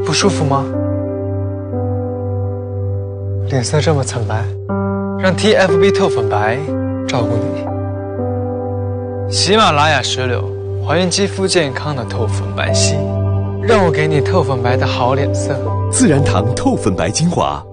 不舒服吗？脸色这么惨白，让 TFB 透粉白照顾你。喜马拉雅石榴，还原肌肤健康的透粉白皙，让我给你透粉白的好脸色。 自然堂透粉白精华。